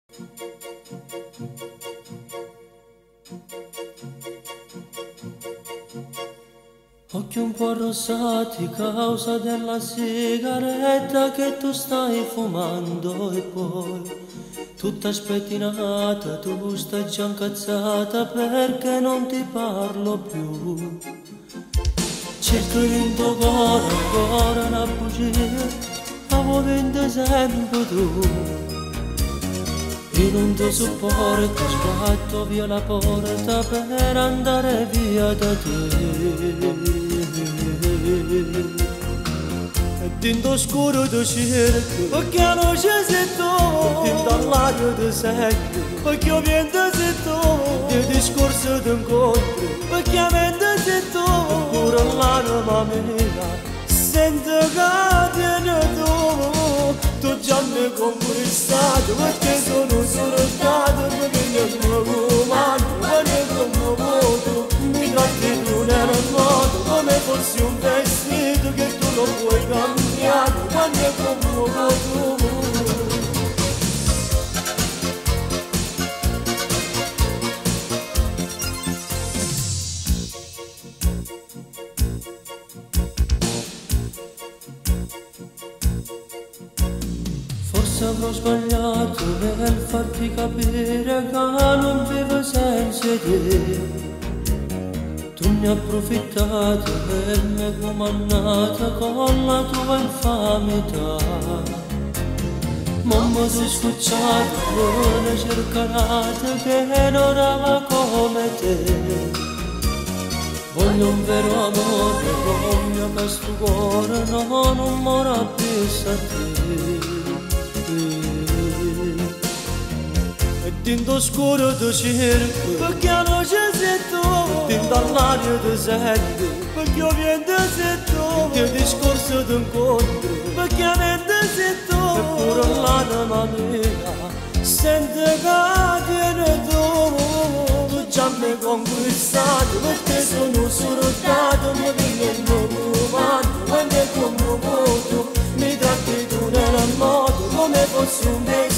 Occhi un po' arrossati causa della sigaretta che tu stai fumando e poi tutta spettinata tu stai già incazzata perché non ti parlo più. Cerco in tuo cuore ancora una bugia, avvolgendo sempre tu. Io non ti sopporto, sbatto via la porta per andare via da te. E dentro scuro ti cerco, perché non c'è sei tu. Dentro all'aria ti sento, perché io viento sei tu. Di discorso ti incontro, perché mente sei tu. Pure l'anima mia, sento che tieni tu. Tu già mi hai conquistato, perché sono stato, perché io sono umano, perché sono voto. Mi tratti tu nel modo, come fossi un vestito che tu non puoi cambiare, quando è come tu. Forse avrò sbagliato nel farti capire che non vivo senza te. Tu mi hai approfittato e mi hai comandata con la tua infamità. Mamma ti scocciato, non cercate che non ama come te. Voglio un vero amore, voglio che sto cuore non muore più a te. E dentro scuro ti cerco, perché non c'è sei tu. Dentro all'aria ti sento, perché io viento sei tu. Di discorso ti incontro, perché mente sei tu. Eppure l'anima mia, sente che tieni tu. Tu già mi hai conquistato, perché sono sfruttato. Mi viene il nuovo umano, quando è come voto. Mi tratti tu nel modo, come fossi un